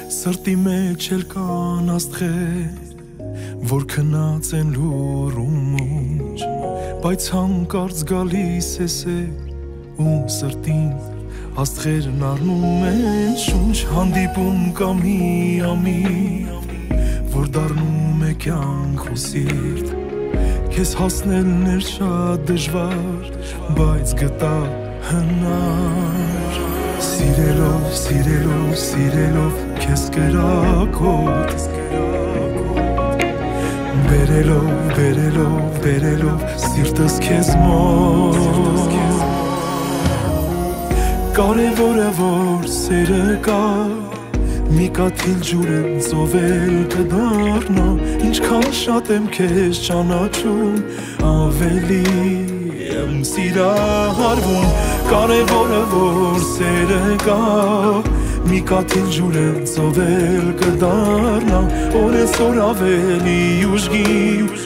Սրտի մեջ էլ կան աստղեր, որ քնած են լուր ու մոջ, բայց հանկարծ գալիս ես ու սրտին աստղերն առնում են շունչ, հանդիպում կա մի ամի, որ դառնում է կյանք ու սիրտ, քեզ հասնելն էր շատ դժվար, բայց գտա հնար, սիրելով, սիրելով, սիրելով քեզ կրակոտ, բերելով, բերելով, բերելով սիրտս քեզ մոտ, կարևորը որ սերը կա, մի կաթիլ ջուրը ծովել կդառնա, ինչքան շատ եմ քեզ ճանաչում, ավելի եմ սիրահարվում, կարևորը որ սերը կա, մի կաթիլ ջուրը ծովել կդառնա, օրեցօր ավելի ուժգի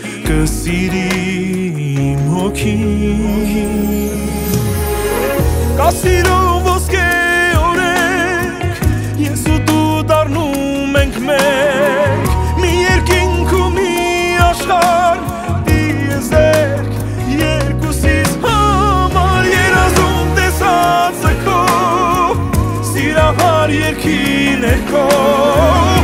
կսիրիմ հոգին, կա սիրո ոսկե օրենք, ես ու դու դառնում ենք մեկ, մի երկինք ու մի աշխարհ, դիեզերք երկուսիս համար, երազում տեսածը քո, սիրահար երկի ներքո